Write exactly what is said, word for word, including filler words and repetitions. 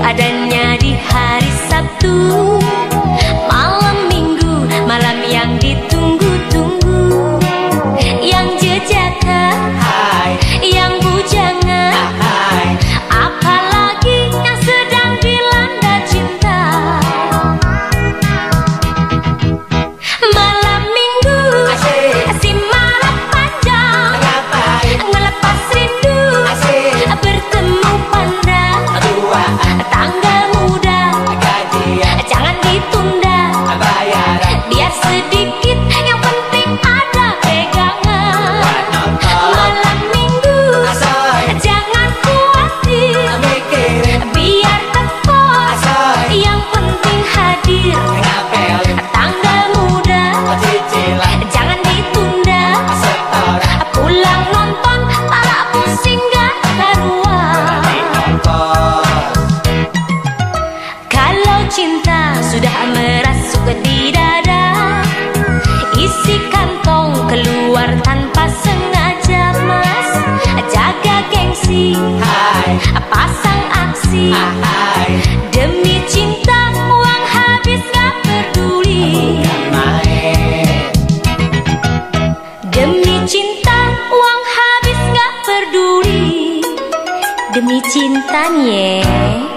adanya di hari Sabtu, malam Minggu, malam yang ditunggu-tunggu, yang jejaka, yang bujangan, apalagi yang sedang dilanda cinta. Malam Minggu, si malam panjang, ngelepas rindu, bertemu pandang, tanggal muda, jangan ditunda, biar sedikit, yang penting ada pegangan. Malam Minggu, jangan khawatir, biar tekor, yang penting hadir. Tanggal muda, jangan ditunda, pulang nonton, tak pusing gak karuan. Kalau cinta sudah merasuk di dada, isi kantong keluar tanpa sengaja, mas. Jaga gengsi, pasang aksi, demi cinta uang habis gak peduli. Demi cinta uang habis gak peduli. Demi cinta nih.